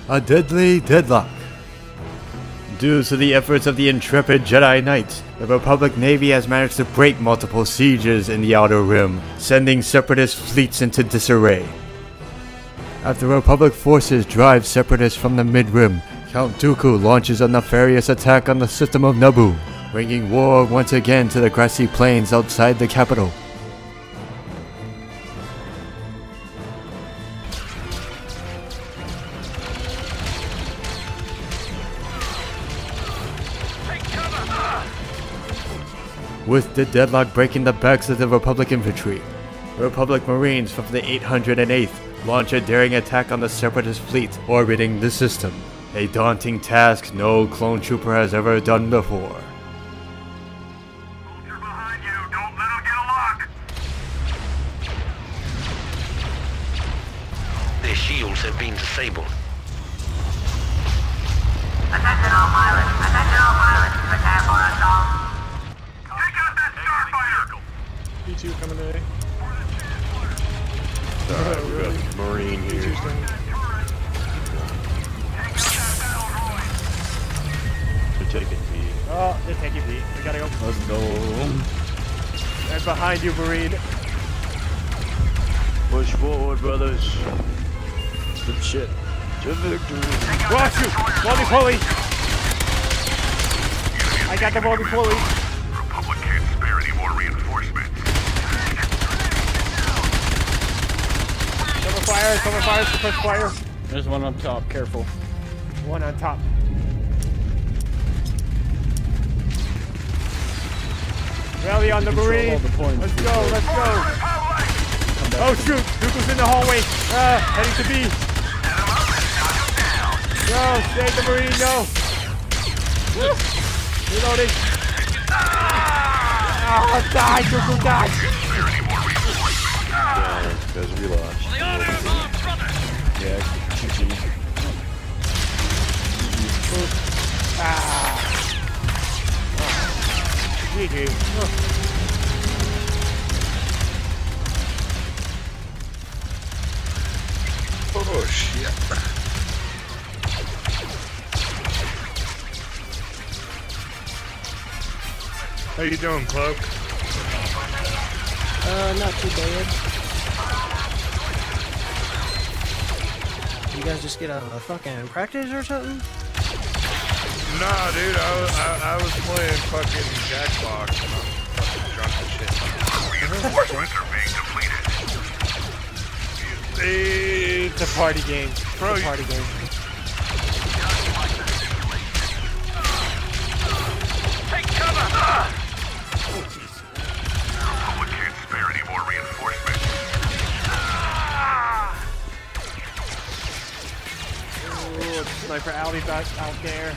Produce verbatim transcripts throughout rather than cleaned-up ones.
a deadly deadlock. Due to the efforts of the intrepid Jedi Knights, the Republic Navy has managed to break multiple sieges in the Outer Rim, sending Separatist fleets into disarray. After Republic forces drive Separatists from the Mid-Rim, Count Dooku launches a nefarious attack on the system of Naboo, bringing war once again to the grassy plains outside the capital. With the deadlock breaking the backs of the Republic infantry, Republic Marines from the eight hundred eighth launch a daring attack on the Separatist fleet orbiting the system, a daunting task no clone trooper has ever done before. Soldier behind you, don't let him get a lock! Their shields have been disabled. Attention all pilots, attention all pilots, prepare for assault. Take out that starfighter! B two coming today. Alright, we got a Marine here. Take out that battle droid! They're taking B. Oh, they're taking B. We gotta go. Let's go. And behind you, Marine. Push forward, brothers. Good shit. To victory. Watch you! Roly-poly! I got the roly-poly. Republic can't spare any more reinforcements. Cover fire, cover fire, suppress fire. There's one up top, careful. One on top. Rally on the Marine. All the points. Let's go, let's go. Oh shoot, Dooku's in the hallway. Uh, heading to B. No, save the Marine, no. Reloading. Ah, die, Dooku, die. Yeah, because we lost. Yeah, G G. Ah. G G. Oh shit. How you doing, Cloak? Uh, not too bad. You guys just get out of a fucking practice or something? Nah, dude, I was, I, I was playing fucking Jackbox and I'm fucking drunk as shit. Reinforcements are being depleted. It's a party game. It's Bro, a party game. Take cover! Oh, jeez. Republic can't spare any more reinforcements. Ooh, sniper alley back out there.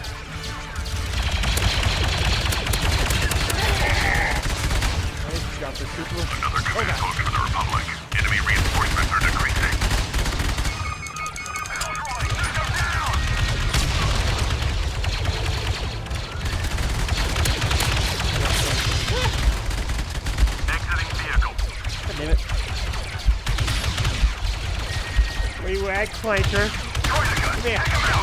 Got the trooper. Another command post for the Republic. Enemy reinforcements are decreasing. Exiting vehicle. God damn it. Where you at, Clanker? Come here.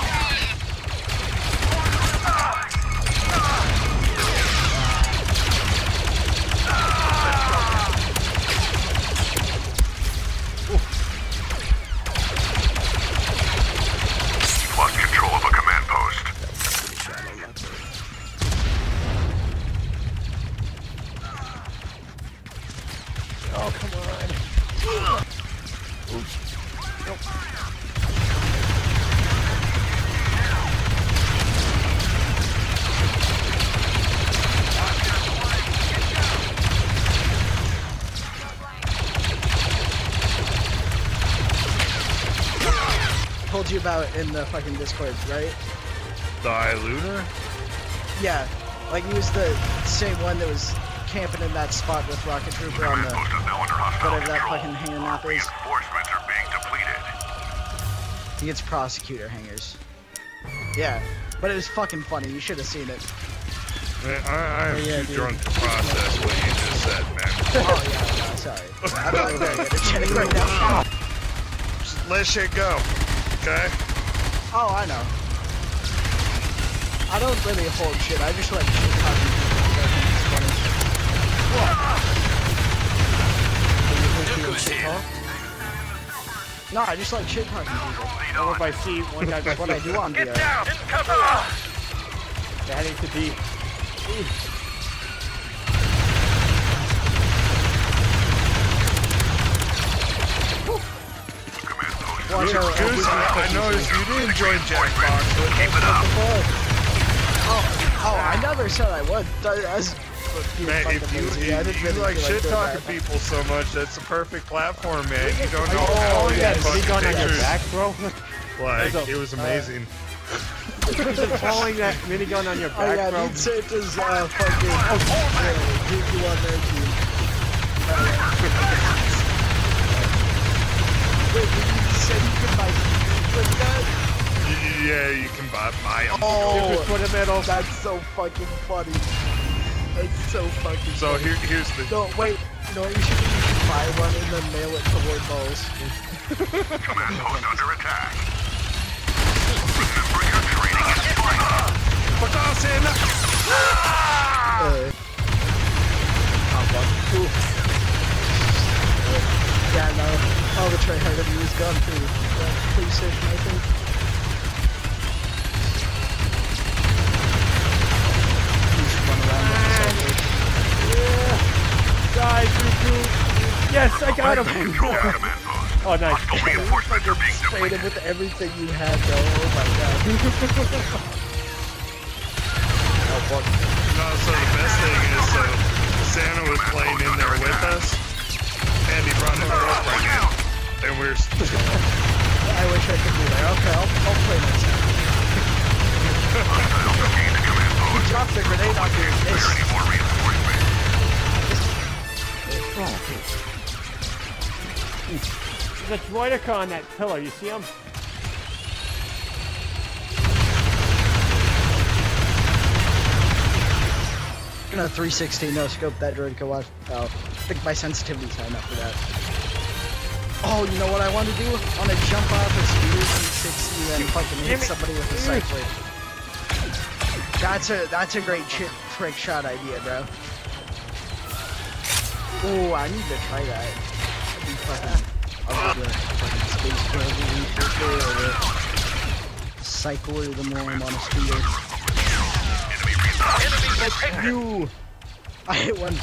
Lost control of a command post. Oh, come on. Oops. Nope. Told you about in the fucking Discord, right? Die Lunar? Yeah, like he was the same one that was camping in that spot with Rocket Trooper on the Post is now under hostile whatever that control. fucking hanger map is. Reinforcements are being depleted. He gets prosecutor hangers. Yeah, but it was fucking funny. You should have seen it. Man, I, I am Oh, yeah, too dude. drunk to process what you just said, man. Oh yeah, no, sorry. I'm not very energetic right now. Just let shit go, okay? Oh, I know. I don't really hold shit. I just like shit talking people. I think it's funny. No, I just like shit talking people. Or if I see one guy, That's what I do on V R. Get down! Cover! they're heading to B. Watch out. Goose, I, I noticed you didn't join Jackbox. Keep it up. Oh, oh, I never said I would. That's Man, if you, if I didn't you really like feel shit doing talking that. people so much, that's a perfect platform, man. You don't know Oh, how you many got fucking Minigun on your pictures. back, bro? Like, There's a- it was amazing. Is it following that minigun on your Oh back, yeah, bro? Need Santa's uh, fucking oh, G Q on their team. Wait, did you say you could buy with that? Y- Yeah, you can buy, buy them. Oh, For the middle. that's so fucking funny. That's so fucking So funny. here, here's the. No, wait, you know what you should do? You should buy one and then mail it toward Mo's. Command post under attack. Remember your training is final. Put us in! Uh, oh, fuck. Cool. Yeah, no, all the tryhard of you is gone through the PlayStation, I think. You should run around with the Yeah. Die, Cuckoo. Yes, I got him. Control your command post. Oh, nice. Hostile reinforcements are being sprayed him deployed. with everything you had, though. Oh my god. No, so the best thing is, so Santa was playing in there with us, and he brought it up right now, and we're. I wish I could be there. Okay, I'll, I'll play next time. He dropped the grenade on your face. Any more reinforcements? There's a droidica on that pillar. You see him? No, three sixty, no scope that droid could watch. Oh, I think my sensitivity's high enough for that. Oh, you know what I want to do? I want to jump off a speeder three sixty and fucking hit somebody with a cycler. That's a that's a great shit trick shot idea, bro. Oh, I need to try that. That'd be fucking. I'll do a fucking space travel or a cycler the more I'm on a speeder. You! I hit one.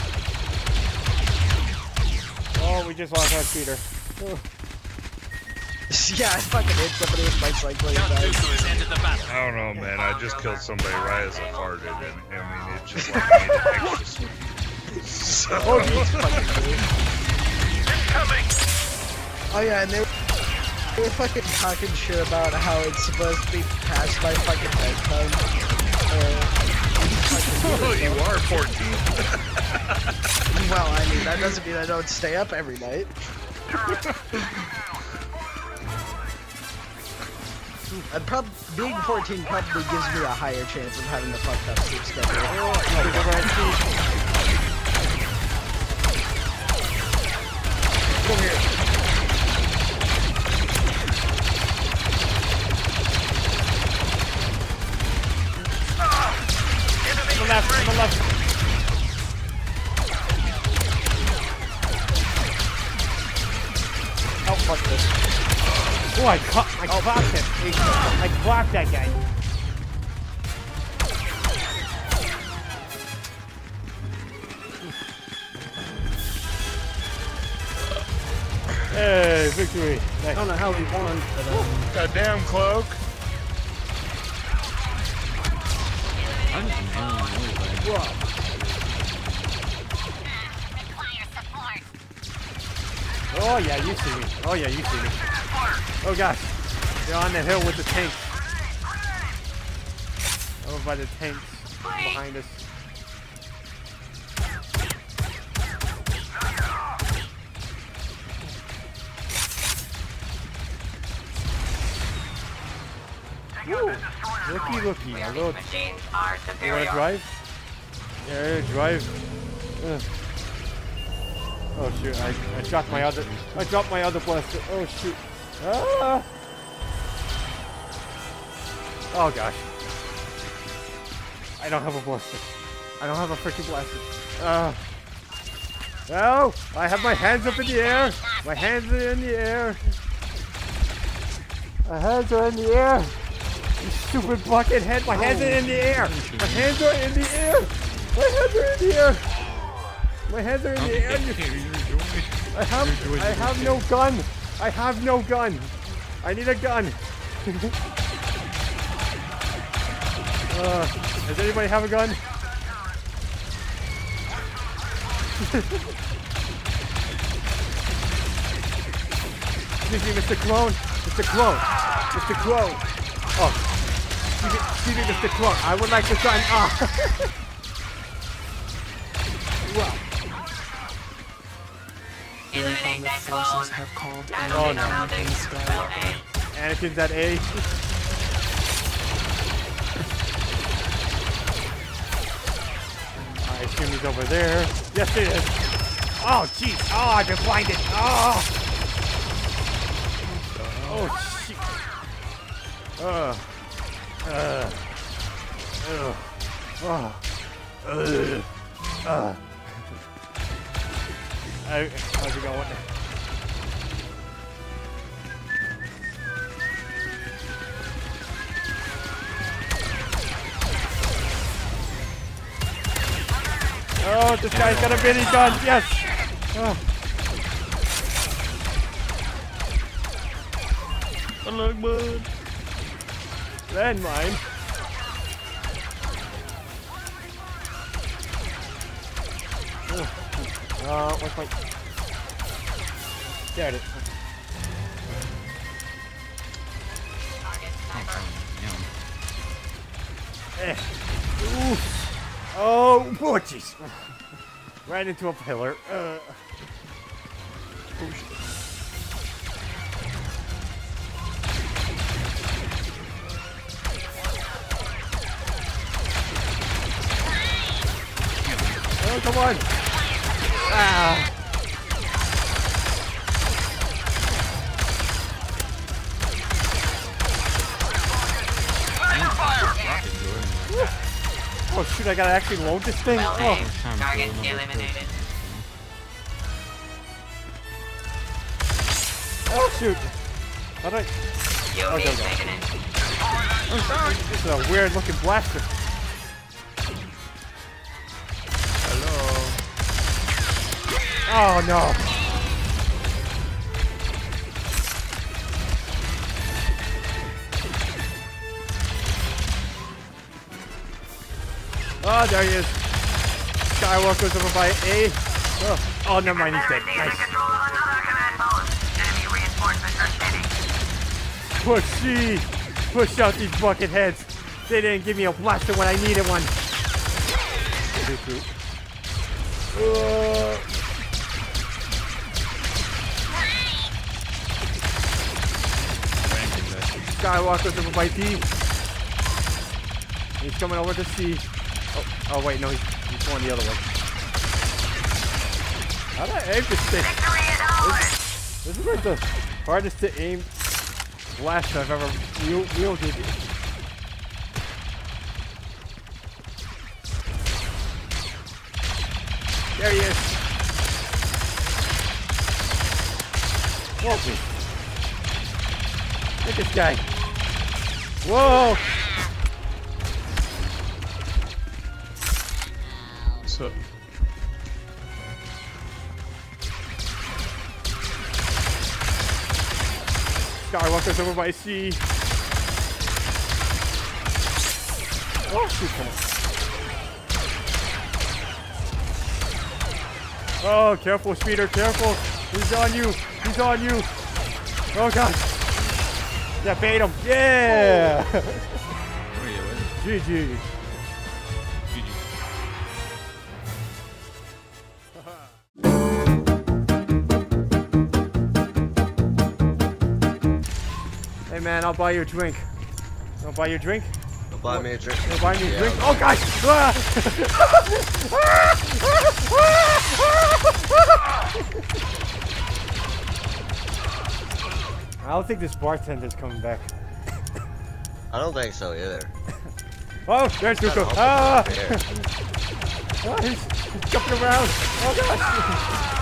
Oh, we just lost our speeder. Oh. Yeah, I fucking hit somebody with my cycling. I don't know, man. I just killed somebody right as I farted, and I mean, it just like made it extra sweet. So, Oh, geez, fucking oh yeah, and they were, they were fucking talking shit about how it's supposed to be past my fucking bedtime. Uh, well, you are fourteen. well, I mean, that doesn't mean I don't stay up every night. I'd prob being fourteen probably gives me a higher chance of having a fucked up sleep schedule. Come here. On the left, on the left. Oh, fuck this. Oh, I caught, I clocked him. I clocked that guy. Hey, victory. Nice. I don't know how we won, but um, Goddamn cloak. Oh yeah, you see me. Oh yeah, you see me. Oh gosh. They're on the hill with the tanks. Over by the tanks behind us. Woo! Looky, looky. A little. Machines are You wanna superior. drive? Yeah, drive. Ugh. Oh shoot! I I dropped my other. I dropped my other blaster. Oh shoot! Ah! Oh gosh. I don't have a blaster. I don't have a freaking blaster. Uh, no! I have my hands up in the air! My hands are in the air! My hands are in the air! You stupid bucket head! My hands are in the air! My hands are in the air! My hands are in the air! My hands are in the air! I have, I have no gun! I have no gun! I need a gun! uh, does anybody have a gun? Excuse me, Mister Clone! Mister Clone! Mister Clone! Oh, excuse me, excuse me, Mister Clone. I would like to gun. Ah! Well. Eliminate that clone. Have called Oh no. Anakin's at A. I assume he's over there. Yes, it is. Oh, jeez. Oh, I've been blinded. Oh. Oh, shit. Uh. Uh. Uh. Uh. Uh. Uh. I, how's it going? Oh, this guy's got a mini gun. Yes. Oh. I like mud. Landmine. Oh. Uh, what's my... There it is. Eh. Oof. Oh, oh, jeez. Right into a pillar. Uh. Oh, shit. Oh, come on. Ah. Oh shoot, I gotta actually load this thing. Well Oh. aimed. Target eliminated. Oh shoot. How do I... U V Okay, taken in. This is a weird looking blaster. Hello. Oh no. Oh, there he is. Skywalker's over by A. Oh, oh never mind, he's dead. Nice. Control of another command post. Enemy reinforcements are steady. Push C. Push out these bucket heads. They didn't give me a blaster when I needed one. Uh, Skywalker's over by D. He's coming over to C. Oh, oh wait, no, he's, he's going the other way. How do I aim this thing? This, this is like the hardest to aim blast I've ever wielded. There he is. Whoa, look at this guy. Whoa. What's up? Skywalker's over by C. Oh, shoot, come on. Oh, careful, Speeder, careful. He's on you. He's on you. Oh, God. Yeah, bait him. Yeah. Oh, yeah, what? G G. G G. Hey, man, I'll buy you a drink. I'll buy you a drink. Don't buy me a drink. You'll buy me a Yeah. drink. Oh, God. I don't think this bartender's coming back. I don't think so either. Oh, there's Zuko. Ah! Oh, he's jumping around. Oh, God.